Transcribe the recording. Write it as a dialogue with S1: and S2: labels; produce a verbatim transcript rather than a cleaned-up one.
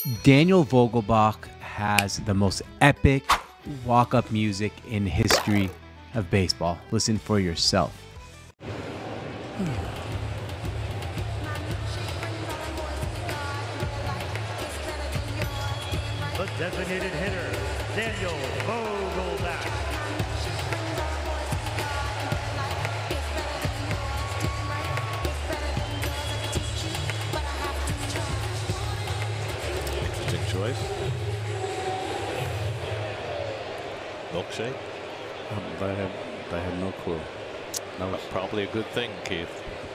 S1: Daniel Vogelbach has the most epic walk-up music in history of baseball. Listen for yourself.
S2: The designated hitter, Daniel Vogelbach.
S3: Interesting choice. Milkshake?
S4: Um, I have, I have no clue.
S3: That was probably a good thing, Keith.